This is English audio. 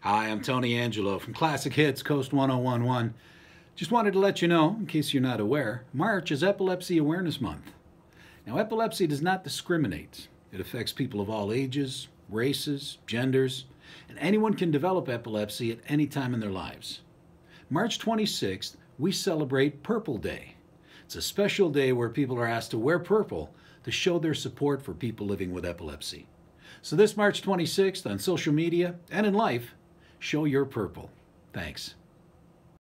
Hi, I'm Tony Angelo from Classic Hits Coast 1011. Just wanted to let you know, in case you're not aware, March is Epilepsy Awareness Month. Now, epilepsy does not discriminate. It affects people of all ages, races, genders, and anyone can develop epilepsy at any time in their lives. March 26th, we celebrate Purple Day. It's a special day where people are asked to wear purple to show their support for people living with epilepsy. So this March 26th on social media and in life, show your purple. Thanks.